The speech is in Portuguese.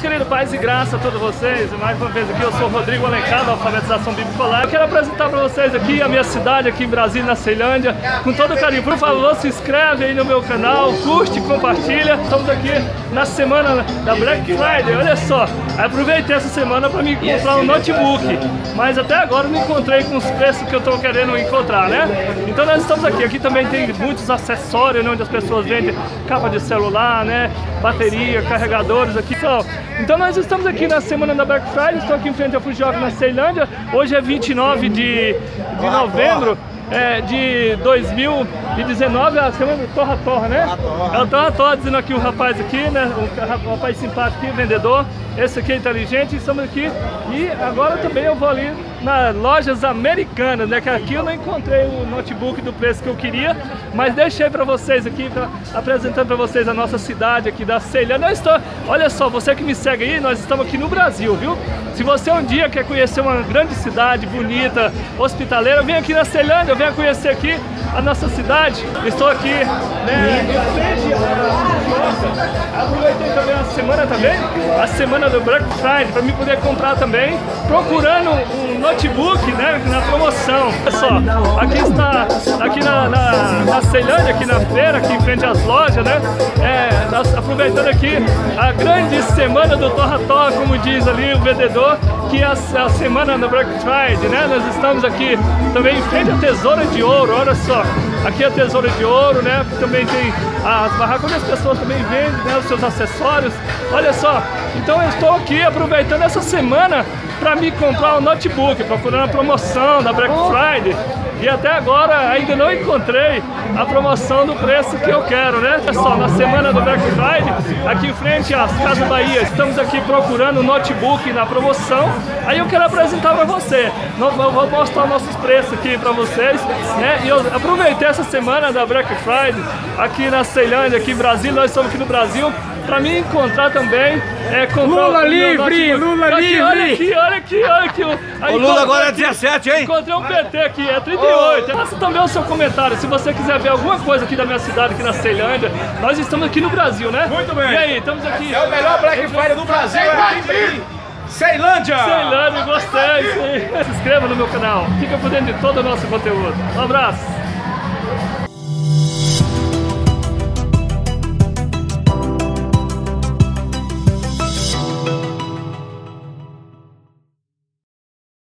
queridos, paz e graça a todos vocês. Mais uma vez aqui, eu sou o Rodrigo Alencar, da Alfabetização Bíblica Online. Eu quero apresentar para vocês aqui a minha cidade, aqui em Brasília, na Ceilândia, com todo carinho. Por favor, se inscreve aí no meu canal, curte, compartilha. Estamos aqui na semana da Black Friday, olha só. Aproveitei essa semana para me comprar um notebook, mas até agora não encontrei com os preços que eu estou querendo encontrar, né? Então nós estamos aqui. Aqui também tem muitos acessórios, né, onde as pessoas vendem capa de celular, né, bateria, carregadores aqui. Então nós estamos aqui na semana da Black Friday, estou aqui em frente ao Fujioka na Ceilândia. Hoje é 29 de novembro de 2019, a semana do Torra, né? É o Torra, dizendo aqui o rapaz aqui, né? Um rapaz simpático aqui, vendedor. Esse aqui é inteligente, estamos aqui. E agora também eu vou ali nas lojas americanas, né? Que aqui eu não encontrei o notebook do preço que eu queria, mas deixei para vocês aqui, apresentando para vocês a nossa cidade aqui da Ceilândia. Olha só, você que me segue aí, nós estamos aqui no Brasil, viu? Se você um dia quer conhecer uma grande cidade, bonita, hospitaleira, vem aqui na Ceilândia, venha conhecer aqui a nossa cidade. Estou aqui, né, em frente à aproveitei também a semana do Black Friday, para mim poder comprar também, procurando um notebook, né, na promoção. Olha só, aqui está, aqui na Ceilândia, aqui na feira, aqui em frente às lojas, né, aproveitando aqui a grande semana do Torra, como diz ali o vendedor, que é a semana do Black Friday, né? Nós estamos aqui também em frente à Tesoura de Ouro, olha só, aqui é a Tesoura de Ouro, né? Aqui também tem as barracas onde as pessoas também vendem, né, os seus acessórios, olha só. Então eu estou aqui aproveitando essa semana para me comprar um notebook, procurando a promoção da Black Friday. E até agora ainda não encontrei a promoção do preço que eu quero, né? Olha só, na semana do Black Friday, aqui em frente às Casas Bahia, estamos aqui procurando um notebook na promoção. Aí eu quero apresentar para você. Eu vou mostrar nossos preços aqui para vocês, né? E eu aproveitei essa semana da Black Friday aqui na Ceilândia, aqui em Brasília. Nós estamos aqui no Brasil para me encontrar também. Lula livre, Lula livre! Olha aqui. O Lula agora é 17, hein? Encontrei um PT aqui, é 38. Faça também o seu comentário, se você quiser ver alguma coisa aqui da minha cidade, aqui na Ceilândia. Nós estamos aqui no Brasil, né? Muito bem. E aí, estamos aqui. É o melhor Black Friday do Brasil, Ceilândia! Ceilândia, gostei. Se inscreva no meu canal, fica por dentro de todo o nosso conteúdo. Um abraço.